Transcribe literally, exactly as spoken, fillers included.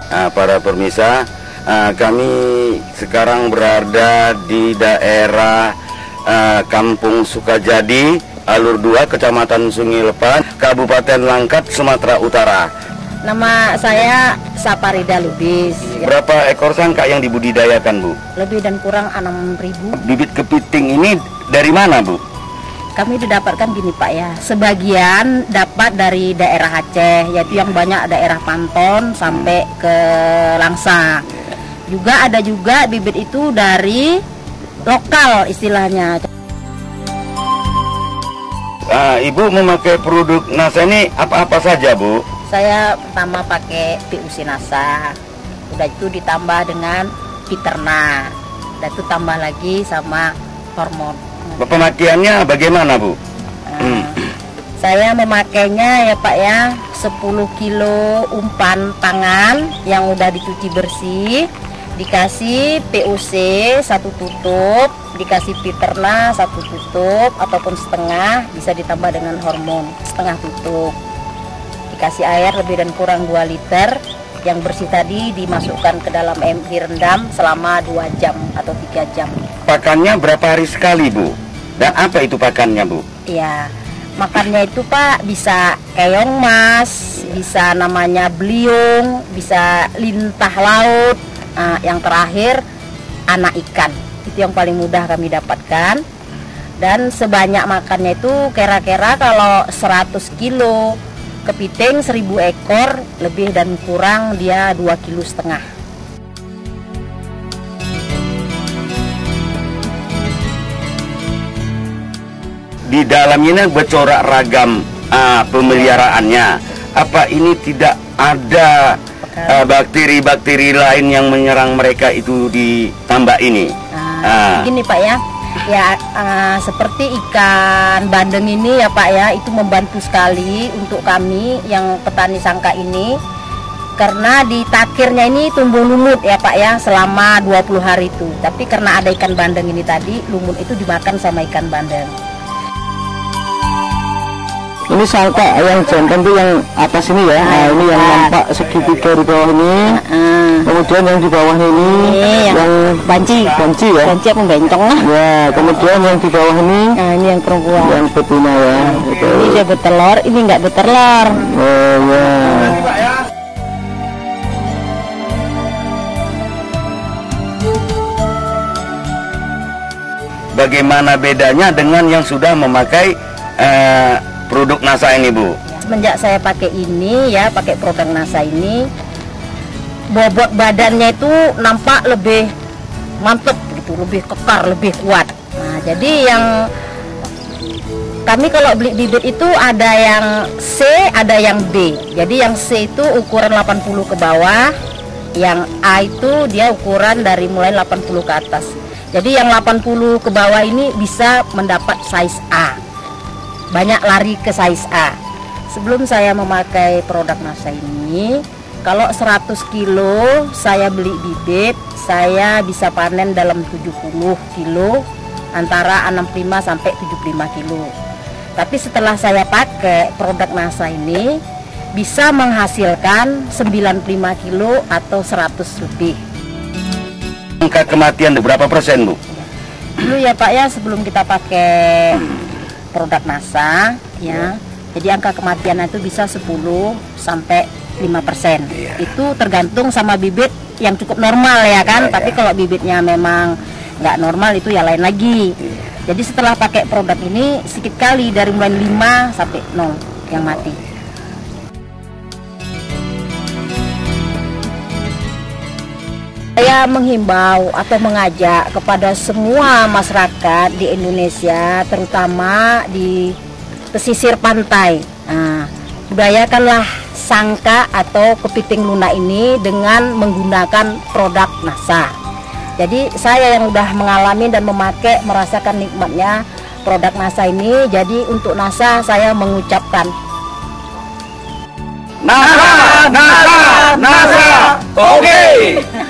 Nah, para pemirsa, uh, kami sekarang berada di daerah uh, Kampung Sukajadi, Alur dua, Kecamatan Sungai Lepan, Kabupaten Langkat, Sumatera Utara. Nama saya Saparida Lubis. Berapa ekor sangka yang dibudidayakan, Bu? Lebih dan kurang enam ribu. Bibit kepiting ini dari mana, Bu? Kami didapatkan gini Pak ya, sebagian dapat dari daerah Aceh, yaitu yang banyak daerah Panton sampai ke Langsa. Juga ada juga bibit itu dari lokal istilahnya. Uh, Ibu memakai produk NASA ini apa-apa saja, Bu? Saya pertama pakai P U C NASA, udah itu ditambah dengan Piterna, udah itu tambah lagi sama hormon. Pemakaiannya bagaimana, Bu? Nah, saya memakainya ya Pak ya, sepuluh kilo umpan tangan yang udah dicuci bersih, dikasih P U C satu tutup, dikasih Piterna satu tutup ataupun setengah, bisa ditambah dengan hormon setengah tutup. Dikasih air lebih dan kurang dua liter, yang bersih tadi dimasukkan ke dalam em direndam selama dua jam atau tiga jam. Pakannya berapa hari sekali, Bu? Dan apa itu pakannya, Bu? Iya, makannya itu Pak bisa keong mas, bisa namanya beliung, bisa lintah laut. Nah, yang terakhir anak ikan. Itu yang paling mudah kami dapatkan. Dan sebanyak makannya itu kira-kira kalau seratus kilo kepiting seribu ekor, lebih dan kurang dia dua kilo setengah. Di dalamnya bercorak ragam uh, pemeliharaannya. Apa ini tidak ada bakteri-bakteri uh, lain yang menyerang mereka itu di tambak ini? Nah, uh. Gini Pak ya, ya uh, seperti ikan bandeng ini ya Pak ya, itu membantu sekali untuk kami yang petani sangka ini, karena di takirnya ini tumbuh lumut ya Pak ya selama dua puluh hari itu. Tapi karena ada ikan bandeng ini tadi, lumut itu dimakan sama ikan bandeng. Ini sangka yang jantan tuh yang atas ini ya. Nah, ini yang nampak segitiga di bawah ini. Uh, Kemudian yang di bawah ini, ini yang, yang banci, banci ya. Banci apa bencong lah. Ya, kemudian yang di bawah ini, nah, ini yang perempuan. Yang betina ya. Nah, gitu. Ini dia bertelur, ini nggak bertelur. Oh ya. Bagaimana bedanya dengan yang sudah memakai uh, produk NASA ini, Bu? Semenjak saya pakai ini ya, pakai produk NASA ini, bobot badannya itu nampak lebih mantep gitu, lebih kekar, lebih kuat. Nah, jadi yang kami kalau beli bibit itu ada yang C, ada yang B. Jadi yang C itu ukuran delapan puluh ke bawah, yang A itu dia ukuran dari mulai delapan puluh ke atas. Jadi yang delapan puluh ke bawah ini bisa mendapat size A. Banyak lari ke size A. Sebelum saya memakai produk NASA ini, kalau seratus kilo saya beli bibit, saya bisa panen dalam tujuh puluh kilo, antara enam puluh lima sampai tujuh puluh lima kilo. Tapi setelah saya pakai produk NASA ini, bisa menghasilkan sembilan puluh lima kilo atau seratus lebih. Angka kematian berapa persen, Bu? Dulu ya Pak ya, sebelum kita pakai produk NASA ya, jadi angka kematian itu bisa sepuluh sampai lima persen. Iya. Itu tergantung sama bibit yang cukup normal ya kan. Iya, tapi iya. Kalau bibitnya memang nggak normal itu ya lain lagi. Iya. Jadi setelah pakai produk ini sedikit kali, dari mulai lima sampai nol yang mati. Saya menghimbau atau mengajak kepada semua masyarakat di Indonesia, terutama di pesisir pantai. Nah, budayakanlah sangka atau kepiting lunak ini dengan menggunakan produk NASA. Jadi saya yang udah mengalami dan memakai, merasakan nikmatnya produk NASA ini. Jadi untuk NASA saya mengucapkan NASA, NASA, NASA, oke. Okay.